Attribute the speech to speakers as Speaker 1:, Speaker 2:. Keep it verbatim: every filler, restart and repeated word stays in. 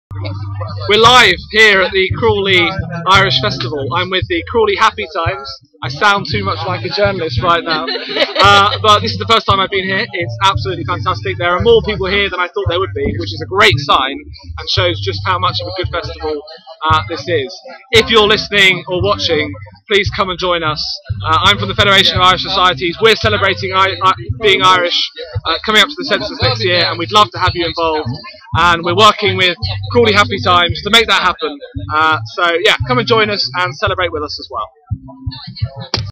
Speaker 1: We're live here at the Crawley Irish Festival. I'm with the Crawley Happy Times. I sound too much like a journalist right now, uh, but this is the first time I've been here. It's absolutely fantastic. There are more people here than I thought there would be, which is a great sign and shows just how much of a good festival uh, this is. If you're listening or watching, please come and join us. Uh, I'm from the Federation of Irish Societies. We're celebrating I I being Irish uh, coming up to the census next year, and we'd love to have you involved. And we're working with Crawley Happy Times to make that happen. Uh, so yeah, come and join us and celebrate with us as well.